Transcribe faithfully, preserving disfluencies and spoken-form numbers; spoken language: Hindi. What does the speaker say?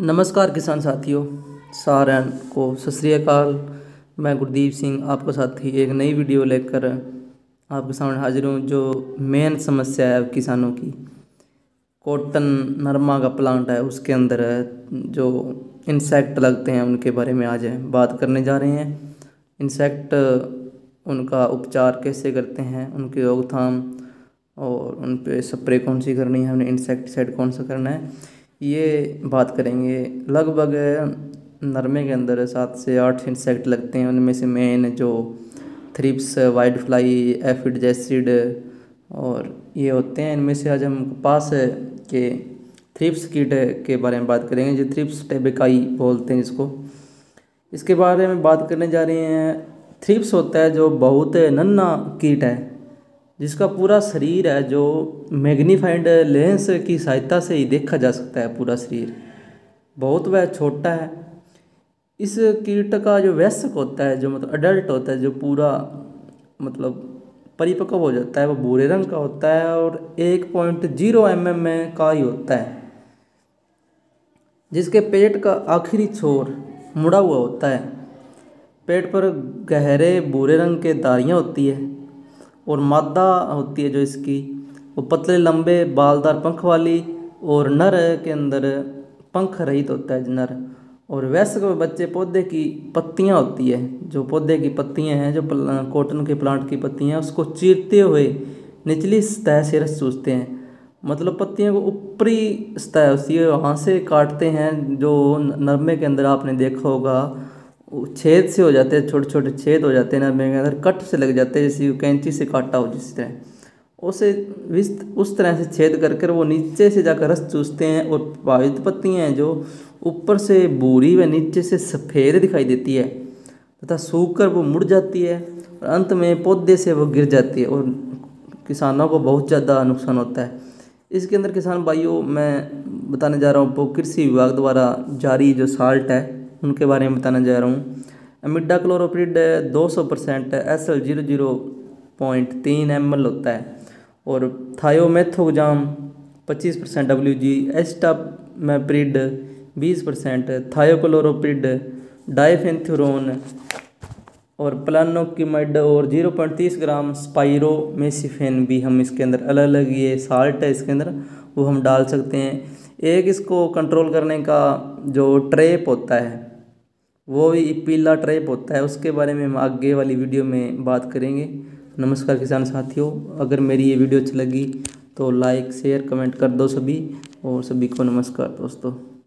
नमस्कार किसान साथियों, सारे को सत श्री अकाल। मैं गुरदीप सिंह आपका साथी एक नई वीडियो लेकर आपके सामने हाजिर हूँ। जो मेन समस्या है किसानों की, कॉटन नरमा का प्लांट है, उसके अंदर जो इंसेक्ट लगते हैं उनके बारे में आज बात करने जा रहे हैं। इंसेक्ट, उनका उपचार कैसे करते हैं, उनकी रोकथाम और उन पे स्प्रे कौन सी करनी है, उन्हें इंसेक्टिसाइड कौन सा करना है, ये बात करेंगे। लगभग नरमे के अंदर सात से आठ इंसेक्ट लगते हैं। उनमें से मेन जो thrips, white fly, aphid jassid और ये होते हैं। इनमें से आज हम कपास के थ्रिप्स कीट के बारे में बात करेंगे, जो थ्रिप्स टेबेकाई बोलते हैं जिसको। इसके बारे में बात करने जा रहे हैं। थ्रिप्स होता है जो बहुत नन्हा कीट है, जिसका पूरा शरीर है जो मैग्नीफाइड लेंस की सहायता से ही देखा जा सकता है। पूरा शरीर बहुत वह छोटा है। इस कीट का जो वयस्क होता है, जो मतलब अडल्ट होता है, जो पूरा मतलब परिपक्व हो जाता है, वो भूरे रंग का होता है और एक पॉइंट जीरो एम एम में का ही होता है, जिसके पेट का आखिरी छोर मुड़ा हुआ होता है। पेट पर गहरे भूरे रंग के धारियाँ होती है और मादा होती है जो इसकी, वो पतले लंबे बालदार पंख वाली, और नर के अंदर पंख रहित होता है नर। और वयस्क बच्चे पौधे की पत्तियां होती है, जो पौधे की पत्तियां हैं, जो कॉटन के प्लांट की पत्तियां, उसको चीरते हुए निचली सतह से रस चूसते हैं। मतलब पत्तियों को ऊपरी सतह होती है, वहाँ से काटते हैं। जो नरमे के अंदर आपने देखा होगा, छेद से हो जाते हैं, छोटे छोटे छेद हो जाते हैं नरमे के अंदर, कट से लग जाते हैं, जैसे कैंची से काटा हो जिस तरह, उसे उस तरह से छेद कर कर वो नीचे से जाकर रस चूसते हैं। और प्रभावित पत्तियाँ हैं जो ऊपर से भूरी व नीचे से सफ़ेद दिखाई देती है तथा सूख कर वो मुड़ जाती है और अंत में पौधे से वो गिर जाती है और किसानों को बहुत ज़्यादा नुकसान होता है। इसके अंदर किसान भाइयों, मैं बताने जा रहा हूँ कृषि विभाग द्वारा जारी जो साल्ट है उनके बारे में बताने जा रहा हूँ। इमिडाक्लोप्रिड दो सौ परसेंट एस एल जीरो जीरो पॉइंट तीन एम एल होता है, और थायोमेथोक्साम पच्चीस परसेंट डब्ल्यू जी, एस्टामेप्रिड बीस परसेंट, थायोक्लोरोप्रिड, डाइफेंथुरोन और प्लानोकिमिड और जीरो पॉइंट तीस ग्राम स्पाइरोमेसिफेन भी हम इसके अंदर, अलग अलग ये साल्ट है इसके अंदर, वो हम डाल सकते हैं। एक इसको कंट्रोल करने का जो ट्रैप होता है, वो भी पीला ट्रैप होता है, उसके बारे में हम आगे वाली वीडियो में बात करेंगे। नमस्कार किसान साथियों, अगर मेरी ये वीडियो अच्छी लगी तो लाइक शेयर कमेंट कर दो सभी, और सभी को नमस्कार दोस्तों।